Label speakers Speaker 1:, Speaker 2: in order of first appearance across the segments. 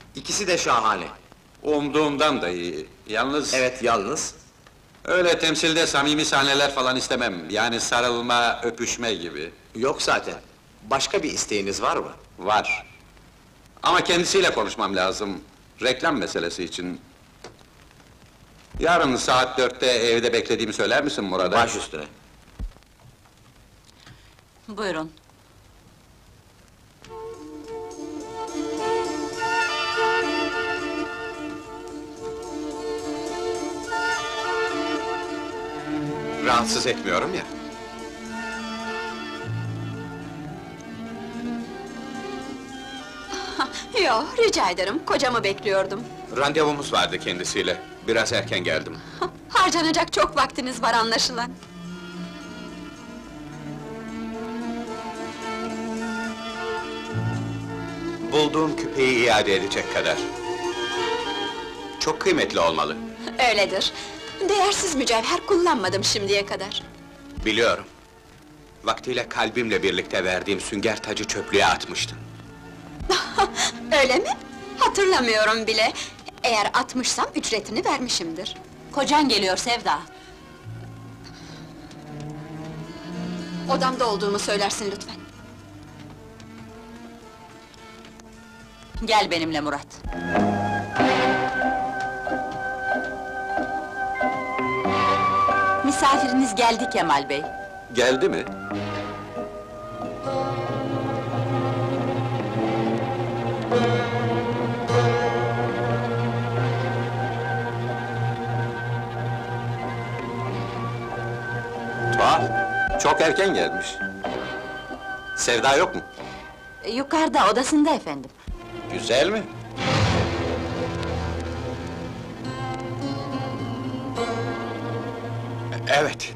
Speaker 1: İkisi de şahane.
Speaker 2: Umduğumdan da iyi. Yalnız
Speaker 1: Evet, yalnız.
Speaker 2: öyle temsilde samimi sahneler falan istemem. Yani sarılma, öpüşme gibi.
Speaker 1: Yok zaten. Başka bir isteğiniz var mı?
Speaker 2: Var. Ama kendisiyle konuşmam lazım. Reklam meselesi için. Yarın saat 4'te evde beklediğimi söyler misin Murat'a?
Speaker 1: Baş üstüne.
Speaker 3: Buyurun.
Speaker 2: Rahatsız etmiyorum ya.
Speaker 4: Yo, rica ederim, kocamı bekliyordum.
Speaker 2: Randevumuz vardı kendisiyle. Biraz erken geldim.
Speaker 4: Harcanacak çok vaktiniz var anlaşılan.
Speaker 2: Bulduğum küpeyi iade edecek kadar. Çok kıymetli olmalı.
Speaker 4: Öyledir. Değersiz mücevher kullanmadım şimdiye kadar.
Speaker 2: Biliyorum. Vaktiyle kalbimle birlikte verdiğim sünger tacı çöplüğe atmıştın.
Speaker 4: Öyle mi? Hatırlamıyorum bile. Eğer atmışsam ücretini vermişimdir.
Speaker 3: Kocan geliyor Sevda.
Speaker 4: Odamda olduğumu söylersin lütfen.
Speaker 3: Gel benimle Murat. Misafiriniz geldi Kemal Bey.
Speaker 2: Geldi mi? Tuhaf, çok erken gelmiş. Sevda yok mu?
Speaker 3: Yukarıda, odasında efendim.
Speaker 2: Güzel mi?
Speaker 5: Evet.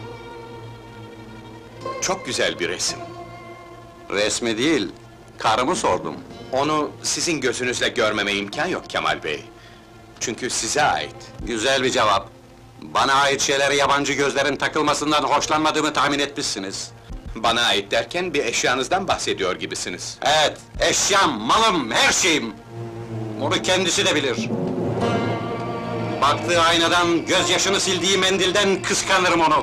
Speaker 5: Çok güzel bir resim.
Speaker 2: Resmi değil, karımı sordum.
Speaker 5: Onu sizin gözünüzle görmeme imkan yok Kemal Bey. Çünkü size ait.
Speaker 2: Güzel bir cevap. Bana ait şeylere yabancı gözlerin takılmasından hoşlanmadığımı tahmin etmişsiniz.
Speaker 5: Bana ait derken bir eşyanızdan bahsediyor gibisiniz.
Speaker 2: Evet, eşyam, malım, her şeyim! Onu kendisi de bilir. Baktığı aynadan, gözyaşını sildiği mendilden kıskanırım onu.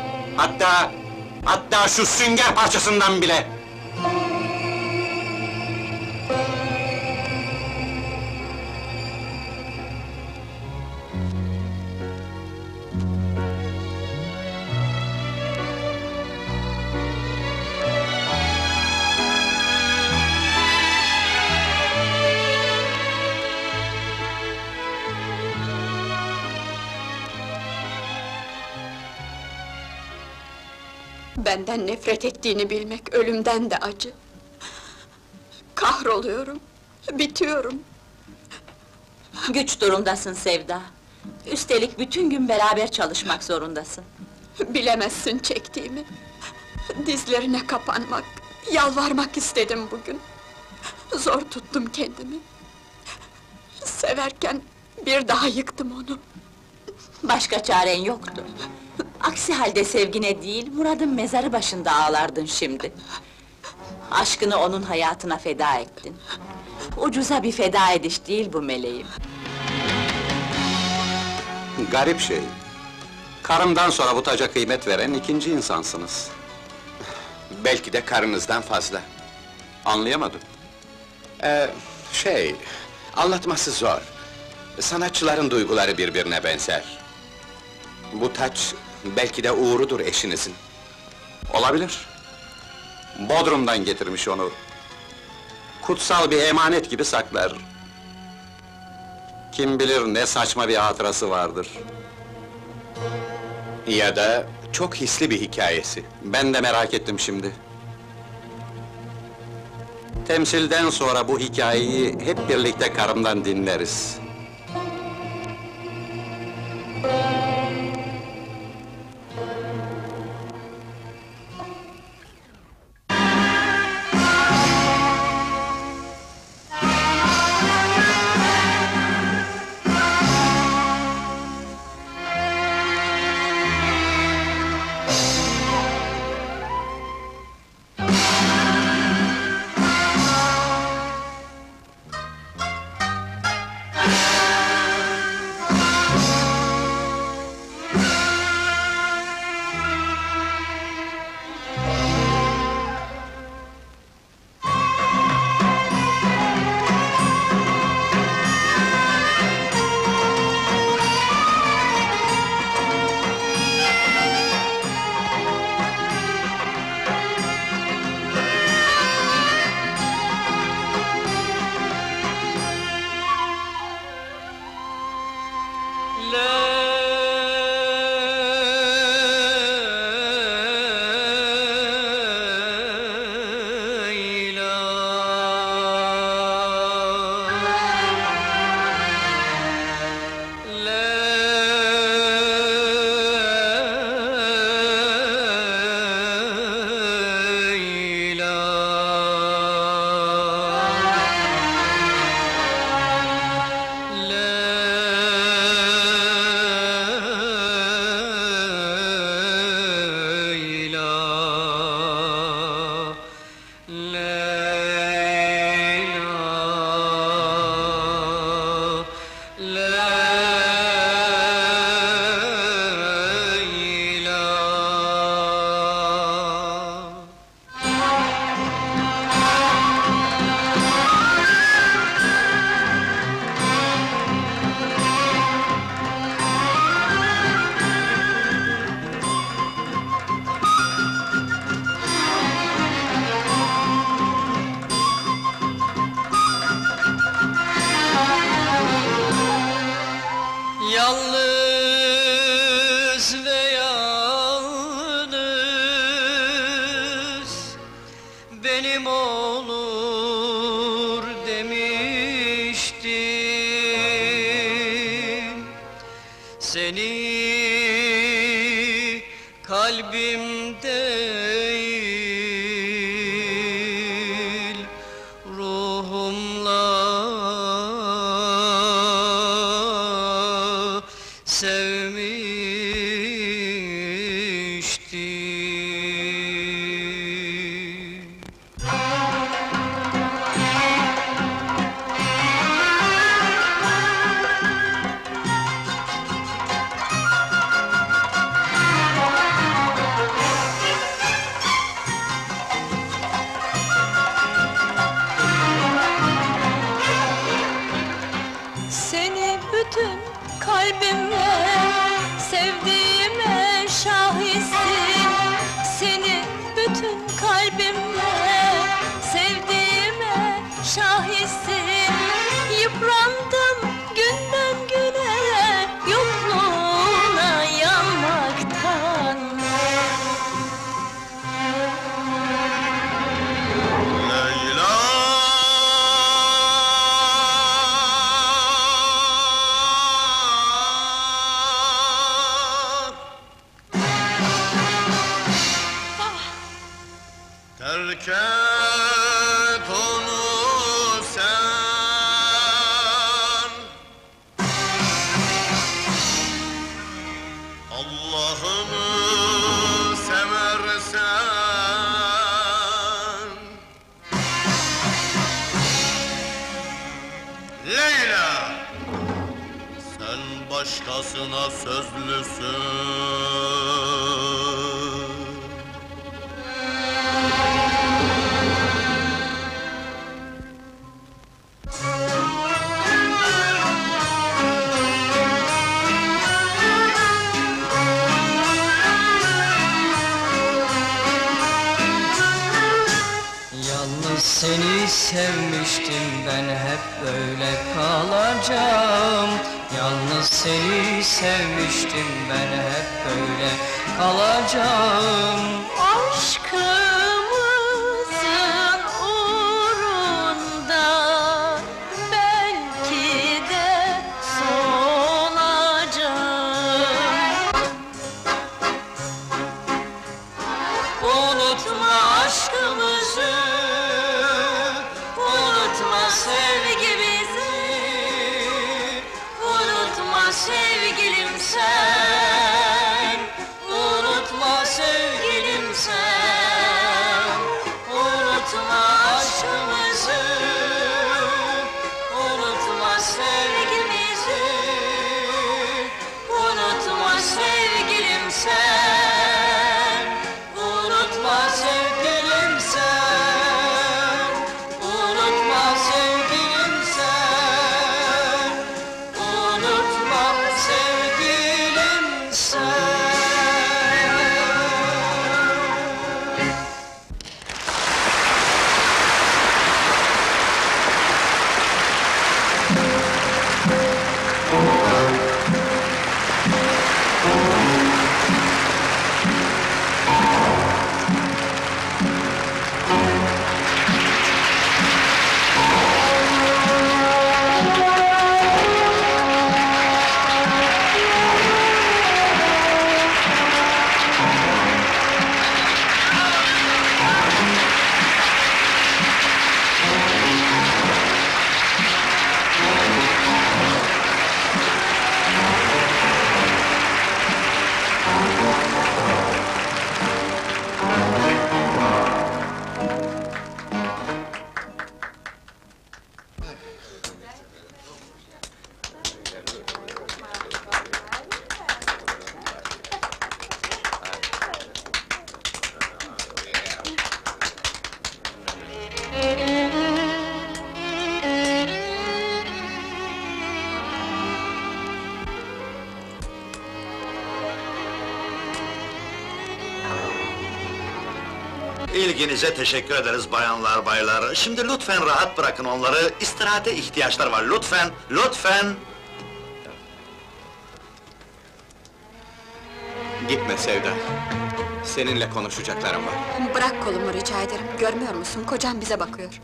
Speaker 2: Hatta şu sünger parçasından bile!
Speaker 4: Benden nefret ettiğini bilmek ölümden de acı. Kahroluyorum, bitiyorum.
Speaker 3: Güç durumdasın Sevda. Üstelik bütün gün beraber çalışmak zorundasın.
Speaker 4: Bilemezsin çektiğimi. Dizlerine kapanmak, yalvarmak istedim bugün. Zor tuttum kendimi. Severken bir daha yıktım onu.
Speaker 3: Başka çaren yoktu. Aksi halde sevgine değil, Murad'ın mezarı başında ağlardın şimdi. Aşkını onun hayatına feda ettin. Ucuza bir feda ediş değil bu meleğim.
Speaker 2: Garip şey. Karımdan sonra bu taca kıymet veren ikinci insansınız.
Speaker 5: Belki de karınızdan fazla.
Speaker 2: Anlayamadım.
Speaker 5: Anlatması zor. Sanatçıların duyguları birbirine benzer. Bu taç, belki de uğrudur eşinizin.
Speaker 2: Olabilir. Bodrum'dan getirmiş onu. Kutsal bir emanet gibi saklar. Kim bilir ne saçma bir hatırası vardır.
Speaker 5: Ya da çok hisli bir hikayesi.
Speaker 2: Ben de merak ettim şimdi. Temsilden sonra bu hikayeyi hep birlikte karımdan dinleriz.
Speaker 6: olur demiştim. Seni kalbim değil, ruhumla sevmiştim.
Speaker 3: Seni bütün kalbimle sevdiğime şahitsin. Seni bütün kalbimle sevdiğime şahitsin. Yıprandım günden güne yokluğuna yanmaktan.
Speaker 6: Leyla, terk et onu sen, Allah'ını seversen. Leyla, sen başkasına sözlüsün. Yalnız seni sevmiştim, ben hep böyle kalacağım. Yalnız seni sevmiştim, ben hep böyle kalacağım.
Speaker 3: Aşkımızın uğrunda belki de solacağım.
Speaker 6: Unutma aşkımızı, unutma sevgimizi, unutma sevgilim sen, unutma sevgilim sen, unutma aşkımızı, unutma sevgimizi, unutma sevgilim sen, unutma sevgilim sen, unutma sevgilim sen, unutma sevgilim sen.
Speaker 7: İlginize teşekkür ederiz bayanlar, baylar. Şimdi lütfen rahat bırakın onları, istirahate ihtiyaçlar var, lütfen, lütfen!
Speaker 1: Gitme Sevda. Seninle konuşacaklarım var.
Speaker 4: Bırak kolumu rica ederim, görmüyor musun? Kocam bize bakıyor.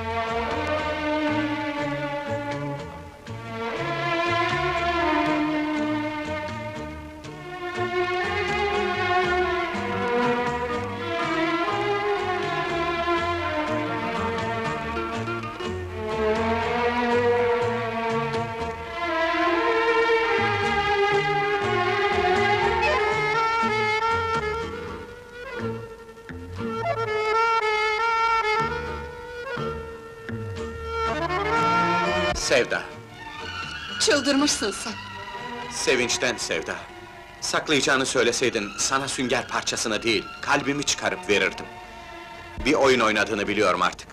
Speaker 1: Sevda,
Speaker 4: Çıldırmışsın sen!
Speaker 1: sevinçten Sevda. Saklayacağını söyleseydin, sana sünger parçasını değil, kalbimi çıkarıp verirdim. Bir oyun oynadığını biliyorum artık.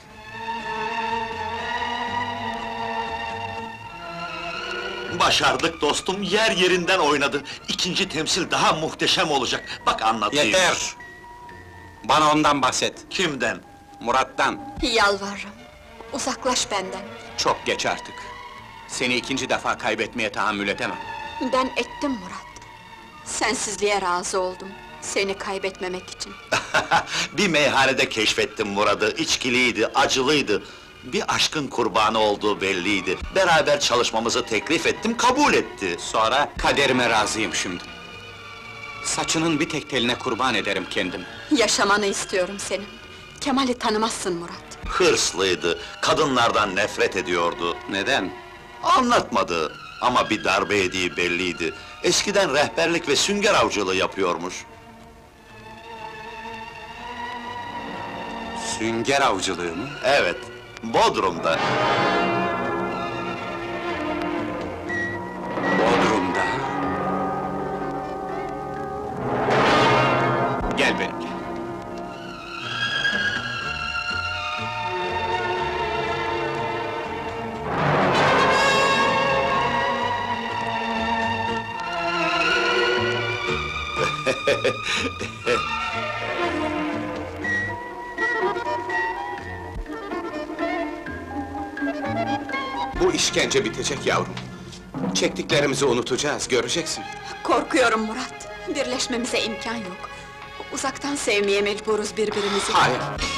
Speaker 7: Başardık dostum, yer yerinden oynadı. İkinci temsil daha muhteşem olacak. Bak anlatayım.
Speaker 2: Yeter! Bana ondan bahset,
Speaker 7: Kimden?
Speaker 2: Murat'tan.
Speaker 4: Yalvarırım, uzaklaş benden.
Speaker 1: Çok geç artık. Seni ikinci defa kaybetmeye tahammül edemem.
Speaker 4: Ben ettim Murat. Sensizliğe razı oldum, seni kaybetmemek için.
Speaker 7: Bir meyhanede keşfettim Murat'ı, içkiliydi, acılıydı. Bir aşkın kurbanı olduğu belliydi. Beraber çalışmamızı teklif ettim, kabul etti.
Speaker 1: Sonra kaderime razıyım şimdi. Saçının bir tek teline kurban ederim kendimi.
Speaker 4: Yaşamanı istiyorum senin. Kemal'i tanımazsın Murat.
Speaker 7: Hırslıydı, kadınlardan nefret ediyordu.
Speaker 2: Neden?
Speaker 7: Anlatmadı ama bir darbe yediği belliydi. Eskiden rehberlik ve sünger avcılığı yapıyormuş.
Speaker 2: Sünger avcılığı mı?
Speaker 7: Evet, Bodrum'da.
Speaker 2: Bodrum'da.
Speaker 1: Gel benimle. Bu işkence bitecek yavrum. Çektiklerimizi unutacağız, göreceksin.
Speaker 4: Korkuyorum Murat, birleşmemize imkan yok. Uzaktan sevmeye mecburuz birbirimizi.
Speaker 1: Hayır.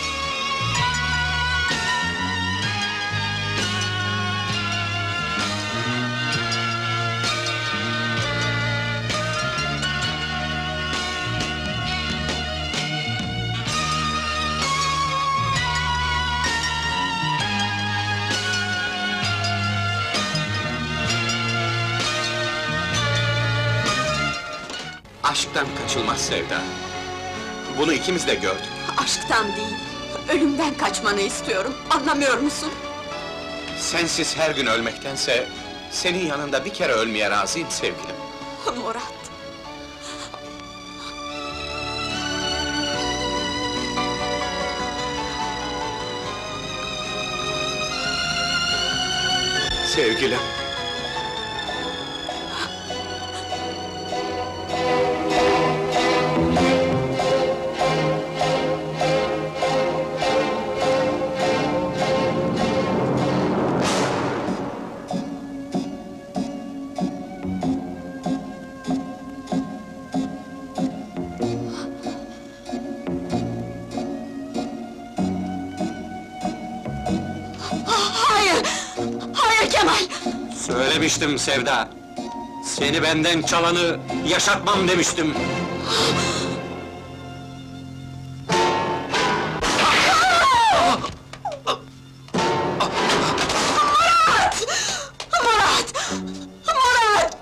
Speaker 1: Aşktan kaçılmaz Sevda. Bunu ikimiz de gördük.
Speaker 4: Aşktan değil, ölümden kaçmanı istiyorum, anlamıyor musun?
Speaker 1: Sensiz her gün ölmektense... ...senin yanında bir kere ölmeye razıyım sevgilim.
Speaker 4: Murat!
Speaker 1: Sevgilim.
Speaker 4: Hayır! Hayır Kemal!
Speaker 2: Söylemiştim Sevda. Seni benden çalanı yaşatmam demiştim.
Speaker 4: Murat! Murat!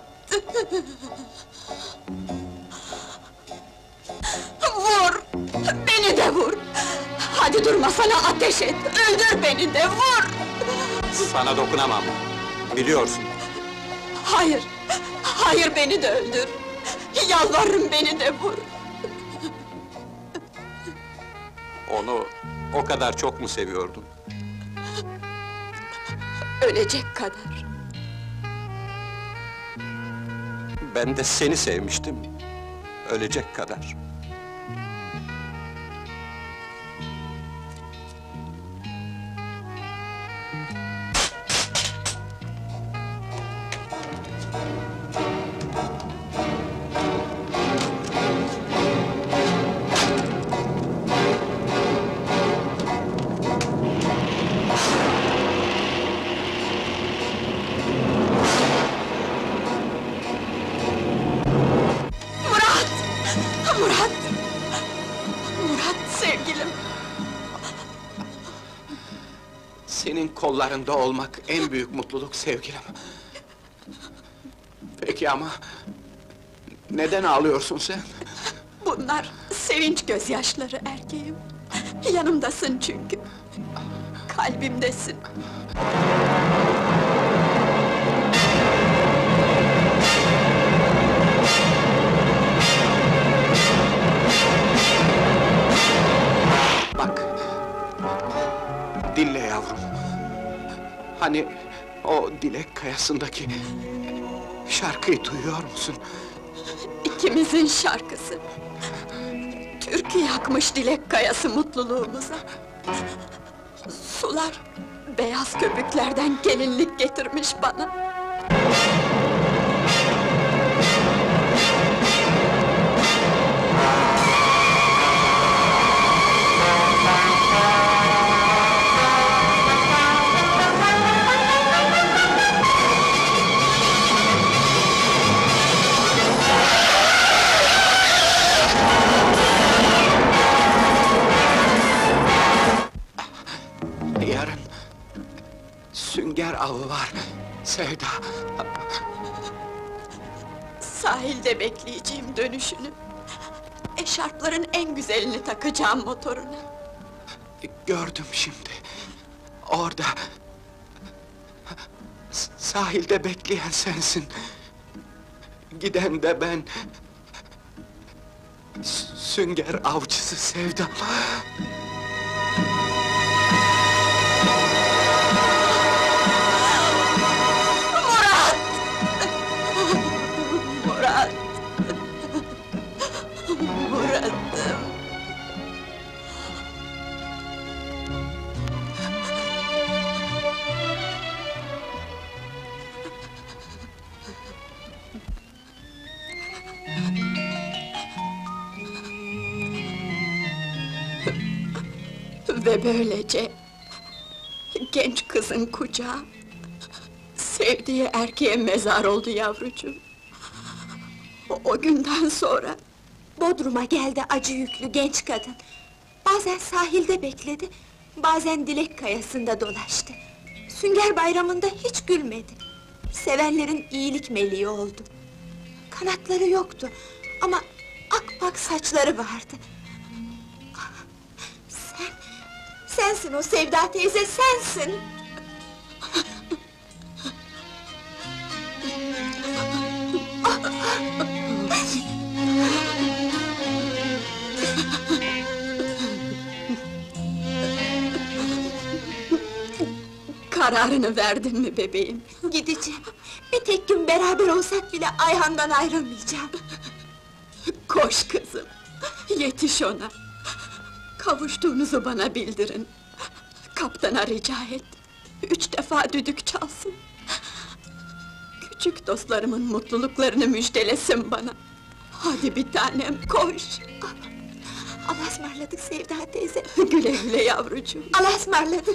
Speaker 4: Vur! Beni de vur! Hadi durma, sana ateş et! Öldür beni de, vur!
Speaker 2: Sana dokunamam. Biliyorsun.
Speaker 4: Hayır! Hayır, beni de öldür! Yalvarırım, beni de vur!
Speaker 2: Onu o kadar çok mu seviyordun?
Speaker 4: Ölecek kadar!
Speaker 2: Ben de seni sevmiştim. Ölecek kadar.
Speaker 1: Senin kollarında olmak en büyük mutluluk sevgilim. Peki ama... Neden ağlıyorsun sen?
Speaker 4: Bunlar sevinç gözyaşları erkeğim. Yanımdasın çünkü. Kalbimdesin.
Speaker 1: Bak... Dinle yavrum. Hani o dilek kayasındaki... şarkıyı duyuyor musun?
Speaker 4: İkimizin şarkısı. Türkü yakmış dilek kayası mutluluğumuza. Sular, beyaz köpüklerden gelinlik getirmiş bana.
Speaker 1: Yarın... Sünger avı var, Sevda.
Speaker 4: Sahilde bekleyeceğim dönüşünü. Eşarpların en güzelini takacağım motoruna.
Speaker 1: Gördüm şimdi. Orada... Sahilde bekleyen sensin. Giden de ben... Sünger avcısı Sevda.
Speaker 4: Murat! Murat'ım! Ve böylece... genç kızın kucağı... sevdiği erkeğe mezar oldu yavrucuğum. O günden sonra...
Speaker 8: Bodrum'a geldi acı yüklü genç kadın. Bazen sahilde bekledi, bazen dilek kayasında dolaştı. Sünger bayramında hiç gülmedi. Sevenlerin iyilik meleği oldu. Kanatları yoktu ama akpak saçları vardı. Sensin o Sevda teyze, sensin!
Speaker 4: Kararını verdin mi bebeğim?
Speaker 8: Gideceğim. Bir tek gün beraber olsak bile Ayhan'dan ayrılmayacağım.
Speaker 4: Koş kızım, yetiş ona! Kavuştuğunuzu bana bildirin. Kaptana rica et, 3 defa düdük çalsın. Küçük dostlarımın mutluluklarını müjdelesin bana. Hadi bir tanem, koş!
Speaker 8: Allah'a ısmarladık Sevda teyze.
Speaker 4: Güle güle yavrucuğum.
Speaker 8: Allah'a ısmarladık.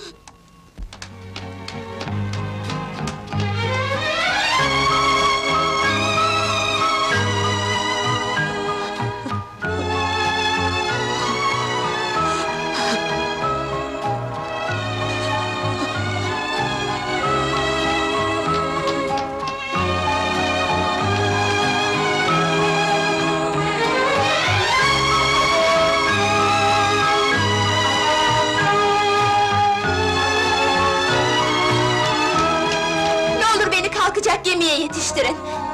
Speaker 8: Kalkacak gemiye yetiştirin!